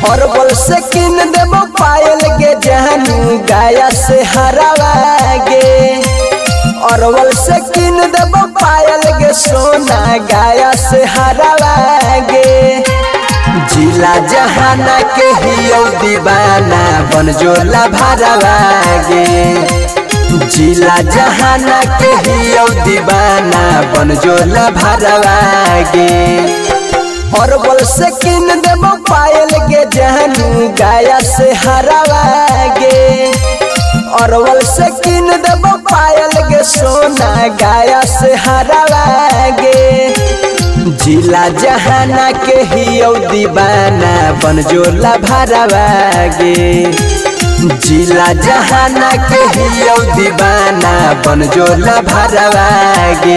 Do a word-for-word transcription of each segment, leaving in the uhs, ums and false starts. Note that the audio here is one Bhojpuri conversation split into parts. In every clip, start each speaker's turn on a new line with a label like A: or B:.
A: और बोल से किन देबो पायल गे जानू गाया से हरावागे और बोल से किन देबो पायल गे सोना गाया से हरावागे जिला जहाना के हियो दीवाना बन जोला भरावागे जिला जहाना के हियो दीवाना बन जोला भरावागे और बोल से किन देबो पायल गे जानू गाया से हरावागे और बोल से किन देबो पायल गे सोना गाया से हरावागे जिला जहाना के हियो दीवाना बन जोला भरावागे जिला जहाना के हियो दीवाना बन जोला भरावागे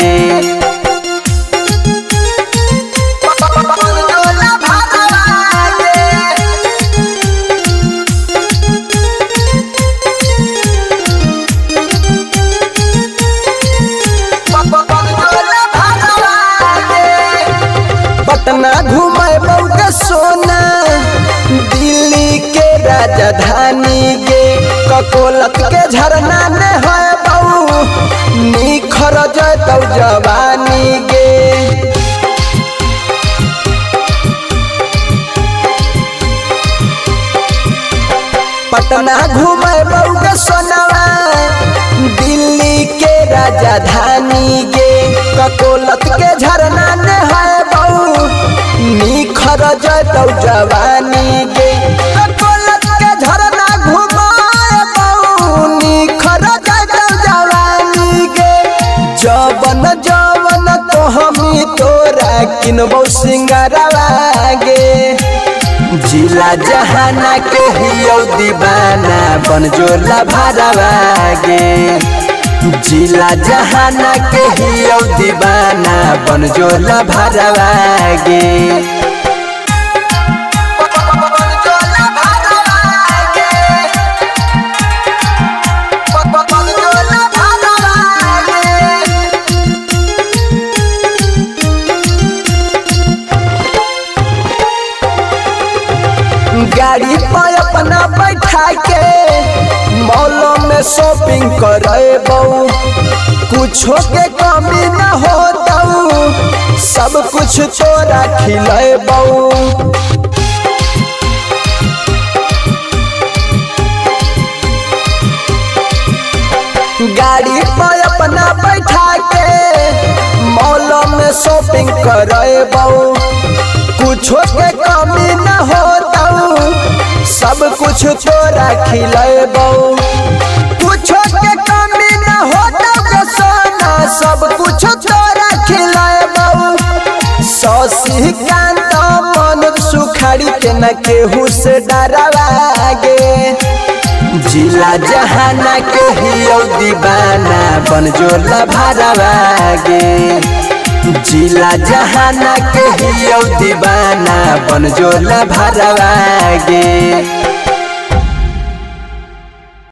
A: पटना घूमे बहुके सोना दिल्ली के राजधानी गे ककोलत के झरना ने है बहु निखर जतौ जवानी गे पटना घूमे बहुके सोनावा दिल्ली के राजधानी गे ककोलत के झरना ने है निखर जतौ जवानी गे ककोलत के झरना घुमाए बहु निखर जतौ जवानी गे जवन जवन तो हमी तोरा किनबो सिंगारवागे जिला जहाना के हियो दीवाना बन जोला भरावागे जिला जहाना के हियो दीवाना बन जोला भरावागे गाड़ी पर अपना बैठा के मॉलों में शॉपिंग करे बहु कुछो के कमी न हो दऊ सब कुछ तोरा खिले बहु गाड़ी पर अपना बैठा के मॉलों में शॉपिंग करे बहु कुछो के कमी न हो सब कुछ तोरा खिले बहु कुछो के कमी न हो सोना सब कुछ तोरा खिले बहु सौसी कांत मन सुखाड़ी के न केहू से डरावागे जिला जहाना के हियो दीवाना बन जोला भरावागे जिला जहाना के हियो दीवाना बन जोला भरावागे।